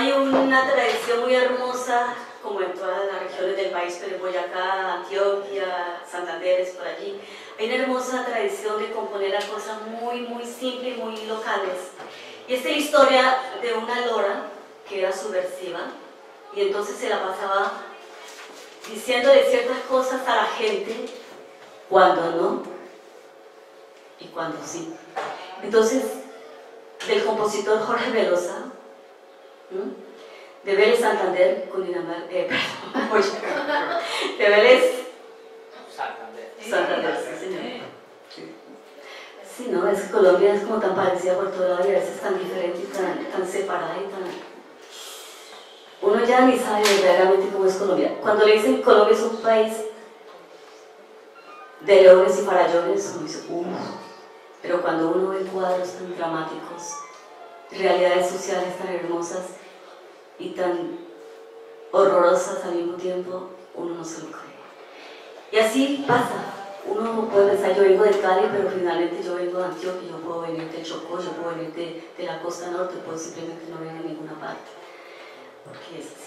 Hay una tradición muy hermosa, como en todas las regiones del país, pero en Boyacá, Antioquia, Santander, es por allí. Hay una hermosa tradición de componer a cosas muy simples y muy locales. Y esta es la historia de una lora que era subversiva, y entonces se la pasaba diciendo de ciertas cosas a la gente, cuando no y cuando sí. Entonces, del compositor Jorge Velosa, de Vélez Santander, Cundinamarca, de Vélez Santander, sí, señor. Sí, no, es que Colombia es como tan parecida por todo lado y a veces tan diferente y tan separada y tan... Uno ya ni sabe verdaderamente cómo es Colombia. Cuando le dicen que Colombia es un país de leones y farallones, uno dice, pero cuando uno ve cuadros tan dramáticos, realidades sociales tan hermosas y tan horrorosas al mismo tiempo, uno no se lo cree. Y así pasa. Uno puede pensar, yo vengo de Cali, pero finalmente yo vengo de Antioquia, yo puedo venir de Chocó, yo puedo venir de la costa norte, puedo simplemente no venir a ninguna parte, porque es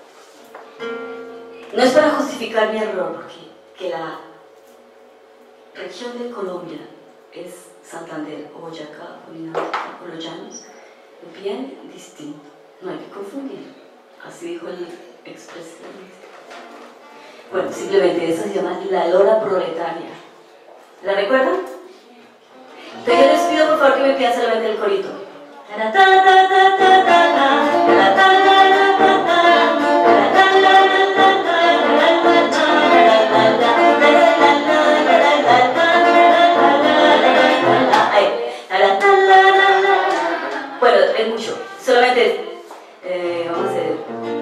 así. No es para justificar mi error, porque que la región de Colombia es Santander o Boyacá o Cundinamarca o los llanos, es bien distinto, no hay que confundir, así dijo el expresidente. Bueno, simplemente eso se llama La Lora Proletaria. ¿La recuerdan? Entonces yo les pido por favor que me pidan solamente el corito. Bueno, es mucho. Solamente vamos a hacer.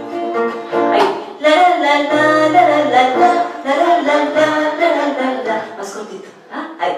Más cortito. Ahí.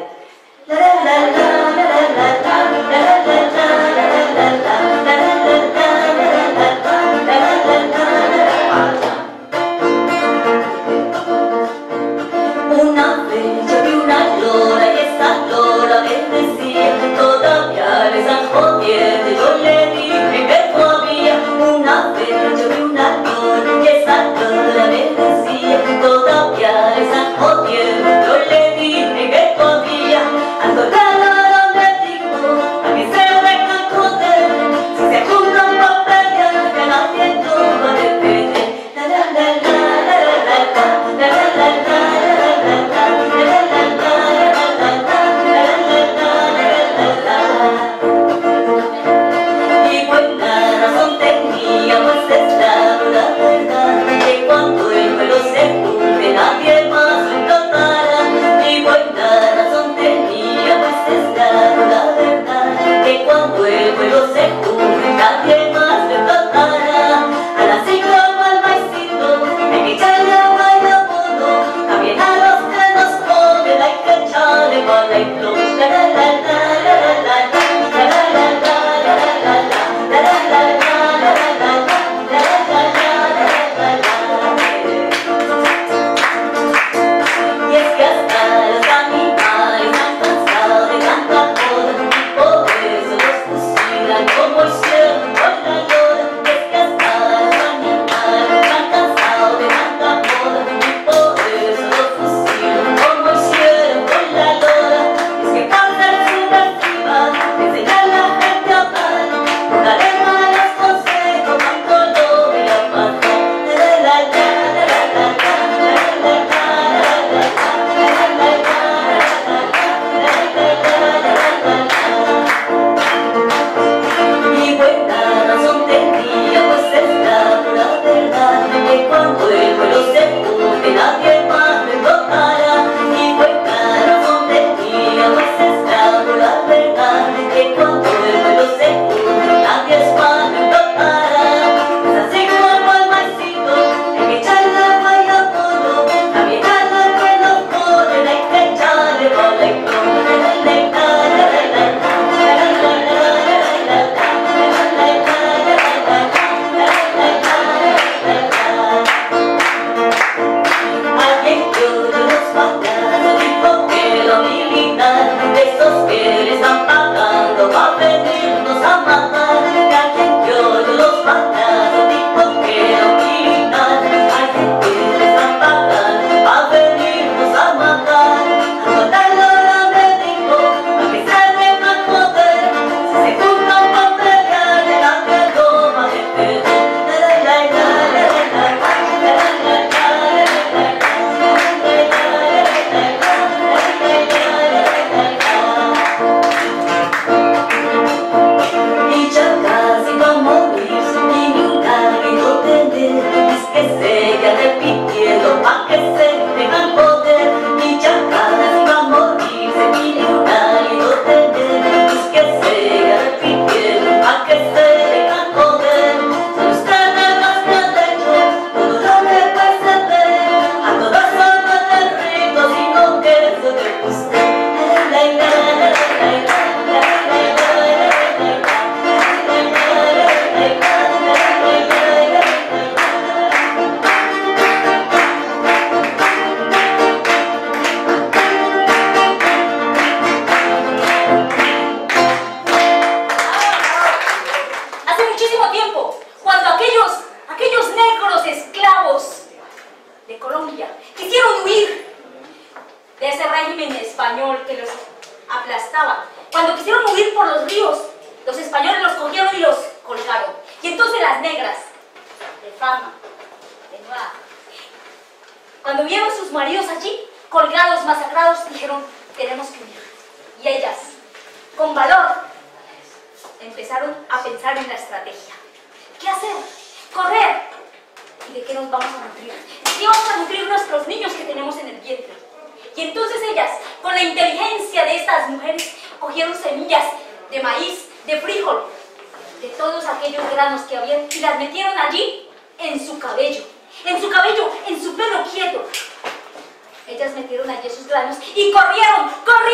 régimen español que los aplastaba. Cuando quisieron huir por los ríos, los españoles los cogieron y los colgaron. Y entonces las negras, de Fama, de Noa, cuando vieron sus maridos allí, colgados, masacrados, dijeron, tenemos que huir. Y ellas, con valor, empezaron a pensar en la estrategia. ¿Qué hacer? ¡Correr! ¿Y de qué nos vamos a nutrir? ¿De qué vamos a nutrir nuestros niños que tenemos en el vientre? Y entonces ellas, con la inteligencia de estas mujeres, cogieron semillas de maíz, de frijol, de todos aquellos granos que habían, y las metieron allí, en su cabello, en su pelo quieto. Ellas metieron allí esos granos y corrieron,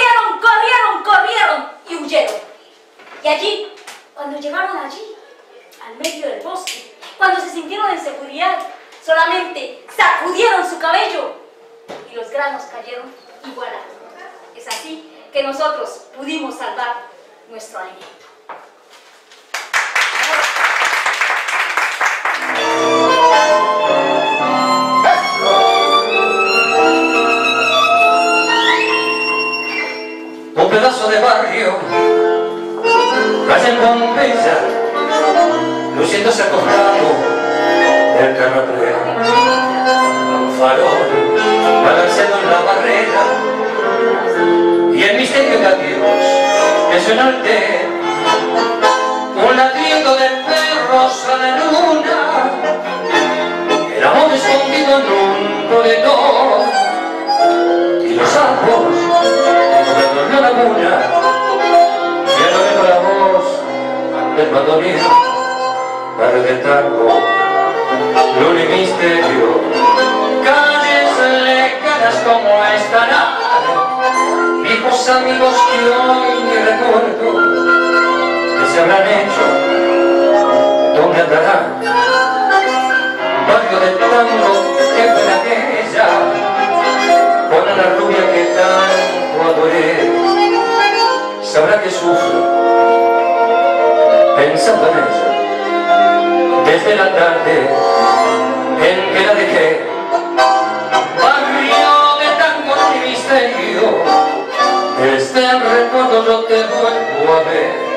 y huyeron. Y allí, cuando llegaron allí, al medio del bosque, cuando se sintieron en seguridad, solamente sacudieron su cabello y los granos cayeron y voilà. Es así que nosotros pudimos salvar nuestro alimento. Un pedazo de barrio, calle en Pompeya, luciéndose acostado del carratrén. Un farol balanceado en la barrera y el misterio de adiós que suena al té. Un ladrido de perros a la luna, el amor escondido en un corredor y los sapos en la laguna, y el oído la voz del bandoneón, barrio del tango, luna y misterio, calles lejanas como estarán, viejos amigos que hoy ni recuerdo, que se habrán hecho, ¿dónde andarán? Barrio del tango que fue aquella, con la rubia que tanto adoré, sabrá que sufro pensando en ella desde la tarde en que la dejé. Barrio de tango y misterio, desde el recuerdo yo te vuelvo a ver.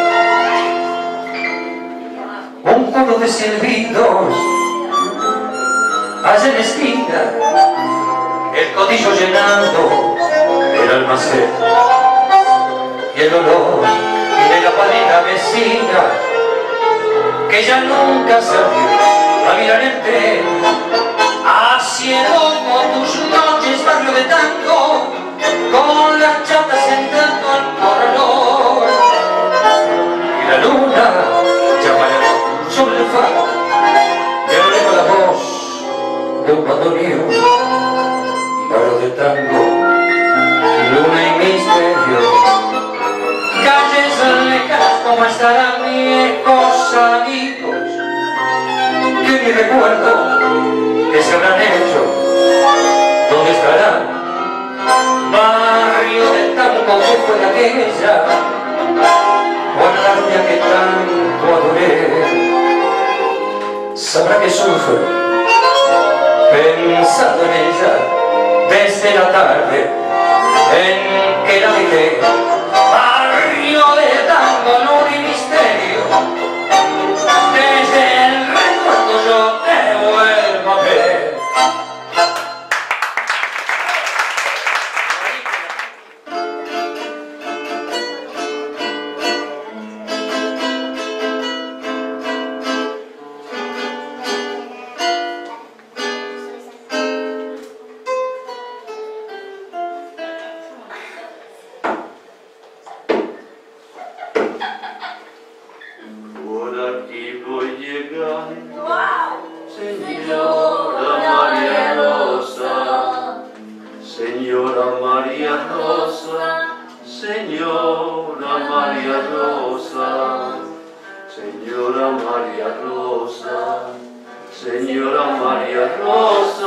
Un coro de silbidos allá en la esquina, el codillo llenando el almacén y el olor de la paleta vecina que ya nunca salió a mirar el tren. Haciendo como tus noches, barrio de tango, con las chatas entrando al corredor y la luna llama sobre el faro y oigo la voz de un bandoneón. Barrio de tango, luna y misterio, calles lejanas como estarán viejos amigos que ni recuerdo que se habrán hecho, ¿dónde estarán? Barrio de tango que fue de aquella, con la rubia que tanto adoré, sabrá que sufro pensando en ella desde la tarde en que la dejé. Barrio de tango, luna y misterio, desde el recuerdo yo te vuelvo a ver. Señora María Rosa,